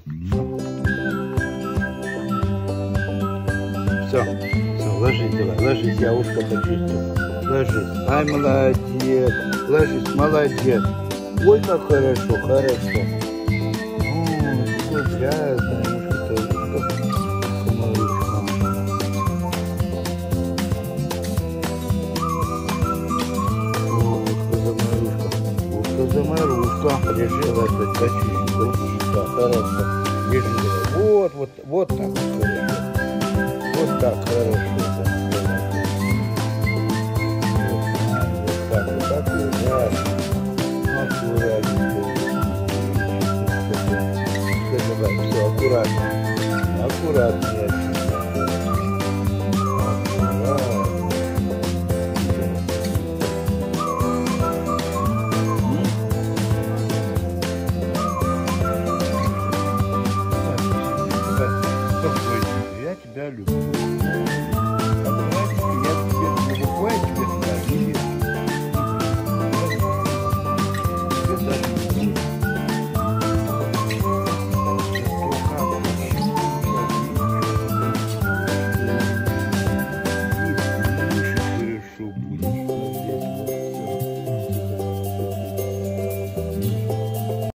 Все, все, ложись давай, ложись, я ушко почистил. Ложись. Ай, молодец. Ложись, молодец. Ой, как хорошо, хорошо. Ой, такое грязное ушко-то, ушко. Моё ушко. Ушко за мое ушко. Ушко за мое ушко. Решила опять почистить, почистить. Да, хорошо. Держи давай. Вот так вот хорошо. Вот так хорошо. Давай, все, аккуратно. Аккуратнее. Я тебя люблю.